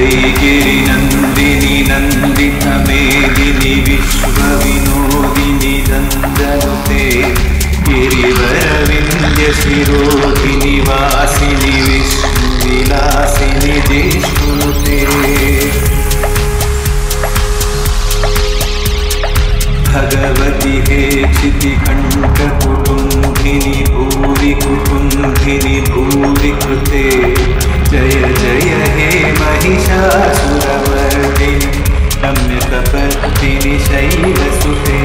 ऐगिरि नन्दिनि नन्दित मेदिनि विश्वविनोदिनि नन्दनुते गिरिवरविन्द्य शिरोधिनि वासिनि विष्णुविलासिनि जिष्णुनुते भगवति हे क्षितिकण्ठकुटुम्बिनि भूरि कुटुम्बिनि भूरि कृते जय जय हे महिषासुरमर्दिनि रम्यकपर्दिनि शैलसुते